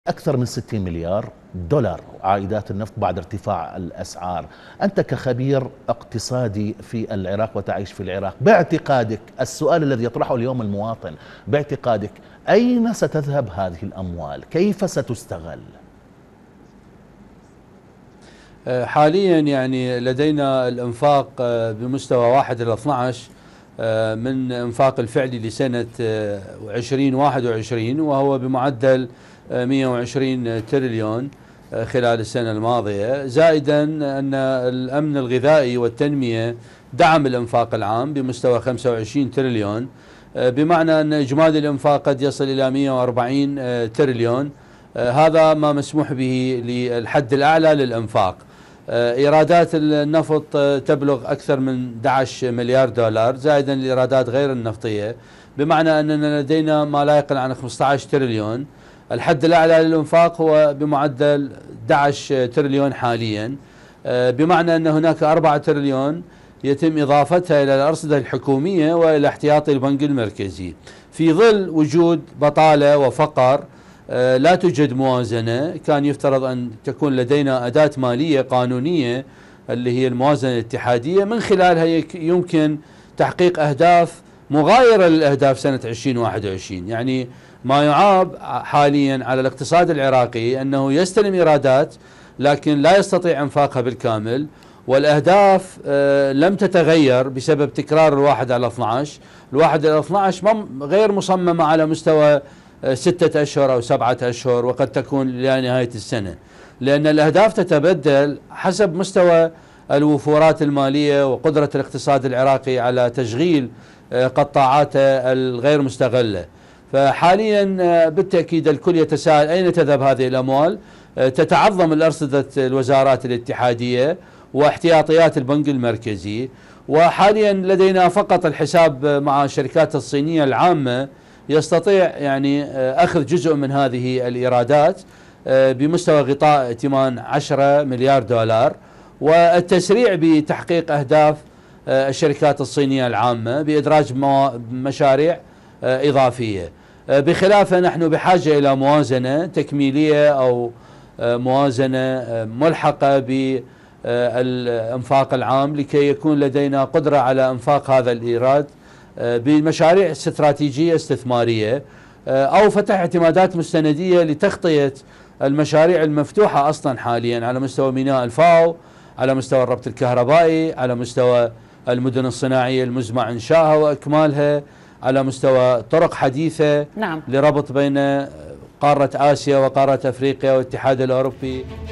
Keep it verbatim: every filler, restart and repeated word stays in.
أكثر من ستين مليار دولار عائدات النفط بعد ارتفاع الأسعار. أنت كخبير اقتصادي في العراق وتعيش في العراق، باعتقادك السؤال الذي يطرحه اليوم المواطن، باعتقادك أين ستذهب هذه الأموال؟ كيف ستستغل؟ حاليا يعني لدينا الانفاق بمستوى واحد إلى اثني عشر من انفاق الفعلي لسنة عشرين واحد وعشرين، وهو بمعدل مئة وعشرين تريليون خلال السنة الماضية، زائدا أن الأمن الغذائي والتنمية دعم الانفاق العام بمستوى خمسة وعشرين تريليون، بمعنى أن إجمالي الانفاق قد يصل إلى مئة وأربعين تريليون. هذا ما مسموح به للحد الأعلى للانفاق. إيرادات النفط تبلغ أكثر من أحد عشر مليار دولار، زائدا الإيرادات غير النفطية، بمعنى أننا لدينا ما لا يقل عن خمسة عشر تريليون. الحد الأعلى للانفاق هو بمعدل أحد عشر تريليون حاليا، بمعنى أن هناك أربعة تريليون يتم إضافتها إلى الأرصدة الحكومية وإلى احتياطي البنك المركزي، في ظل وجود بطالة وفقر. لا توجد موازنة، كان يفترض أن تكون لدينا أداة مالية قانونية اللي هي الموازنة الاتحادية، من خلالها يمكن تحقيق أهداف مغايرة للأهداف سنة عشرين واحد وعشرين. يعني ما يعاب حاليا على الاقتصاد العراقي أنه يستلم إيرادات لكن لا يستطيع انفاقها بالكامل، والأهداف لم تتغير بسبب تكرار الواحد على اثني عشر. الواحد على اثني عشر غير مصممة على مستوى ستة أشهر أو سبعة أشهر، وقد تكون إلى نهاية السنة، لأن الأهداف تتبدل حسب مستوى الوفورات المالية وقدرة الاقتصاد العراقي على تشغيل قطاعاته الغير مستغلة. فحاليا بالتأكيد الكل يتساءل أين تذهب هذه الأموال. تتعظم الأرصدة الوزارات الاتحادية واحتياطيات البنك المركزي، وحاليا لدينا فقط الحساب مع الشركات الصينية العامة يستطيع يعني أخذ جزء من هذه الإيرادات بمستوى غطاء ائتمان عشرة مليار دولار، والتسريع بتحقيق أهداف الشركات الصينية العامة بإدراج مشاريع إضافية. بخلافه نحن بحاجة إلى موازنة تكميلية أو موازنة ملحقة بالإنفاق العام، لكي يكون لدينا قدرة على إنفاق هذا الإيراد بمشاريع استراتيجية استثمارية، أو فتح اعتمادات مستندية لتغطية المشاريع المفتوحة أصلا حاليا على مستوى ميناء الفاو، على مستوى الربط الكهربائي، على مستوى المدن الصناعية المزمع إنشائها وإكمالها، على مستوى طرق حديثة. نعم. لربط بين قارة آسيا وقارة أفريقيا والاتحاد الأوروبي.